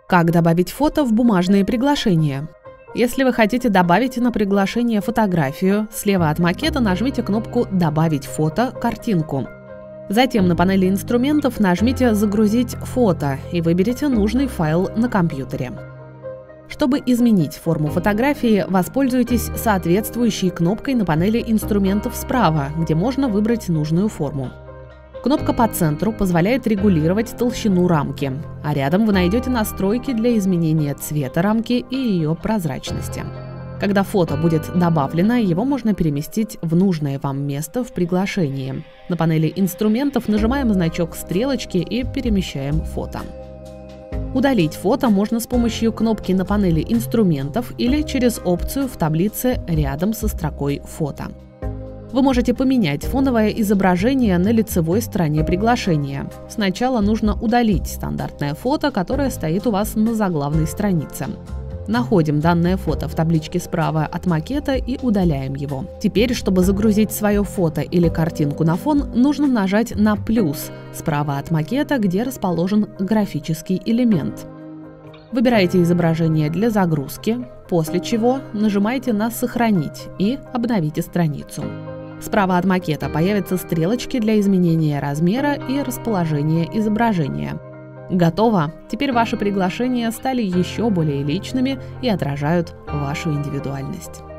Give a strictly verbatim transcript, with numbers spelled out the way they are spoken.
Как добавить фото в бумажные приглашения? Если вы хотите добавить на приглашение фотографию, слева от макета нажмите кнопку «Добавить фото», картинку. Затем на панели инструментов нажмите «Загрузить фото» и выберите нужный файл на компьютере. Чтобы изменить форму фотографии, воспользуйтесь соответствующей кнопкой на панели инструментов справа, где можно выбрать нужную форму. Кнопка по центру позволяет регулировать толщину рамки, а рядом вы найдете настройки для изменения цвета рамки и ее прозрачности. Когда фото будет добавлено, его можно переместить в нужное вам место в приглашении. На панели инструментов нажимаем значок стрелочки и перемещаем фото. Удалить фото можно с помощью кнопки на панели инструментов или через опцию в таблице рядом со строкой «Фото». Вы можете поменять фоновое изображение на лицевой стороне приглашения. Сначала нужно удалить стандартное фото, которое стоит у вас на заглавной странице. Находим данное фото в табличке справа от макета и удаляем его. Теперь, чтобы загрузить свое фото или картинку на фон, нужно нажать на плюс справа от макета, где расположен графический элемент. Выбирайте изображение для загрузки, после чего нажимаете на «Сохранить» и обновите страницу. Справа от макета появятся стрелочки для изменения размера и расположения изображения. Готово! Теперь ваши приглашения стали еще более личными и отражают вашу индивидуальность.